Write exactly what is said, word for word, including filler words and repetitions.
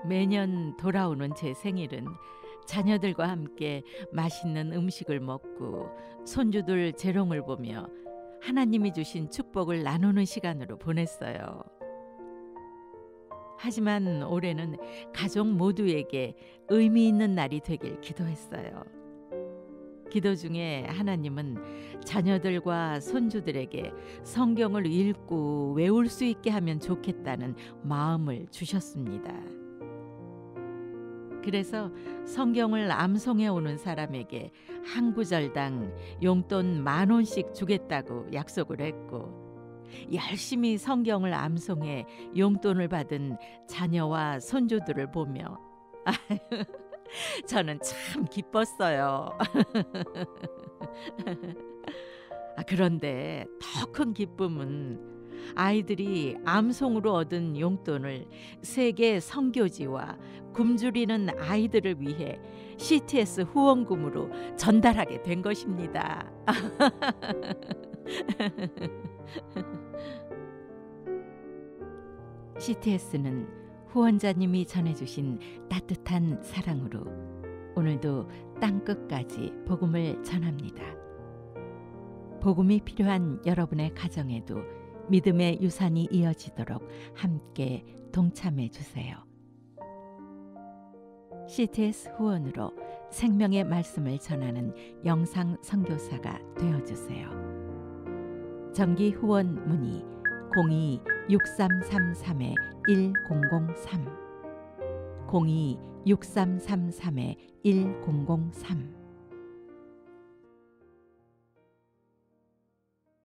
매년 돌아오는 제 생일은 자녀들과 함께 맛있는 음식을 먹고 손주들 재롱을 보며 하나님이 주신 축복을 나누는 시간으로 보냈어요. 하지만 올해는 가족 모두에게 의미 있는 날이 되길 기도했어요. 기도 중에 하나님은 자녀들과 손주들에게 성경을 읽고 외울 수 있게 하면 좋겠다는 마음을 주셨습니다. 그래서 성경을 암송해 오는 사람에게 한 구절당 용돈 만 원씩 주겠다고 약속을 했고, 열심히 성경을 암송해 용돈을 받은 자녀와 손주들을 보며 저는 참 기뻤어요. 아, 그런데 더 큰 기쁨은 아이들이 암송으로 얻은 용돈을 세계 선교지와 굶주리는 아이들을 위해 씨티에스 후원금으로 전달하게 된 것입니다. 씨티에스는 후원자님이 전해주신 따뜻한 사랑으로 오늘도 땅끝까지 복음을 전합니다. 복음이 필요한 여러분의 가정에도 믿음의 유산이 이어지도록 함께 동참해 주세요. 씨티에스 후원으로 생명의 말씀을 전하는 영상 선교사가 되어주세요. 정기 후원 문의 공이 육삼삼삼 일공공삼 공이 육삼삼삼 일공공삼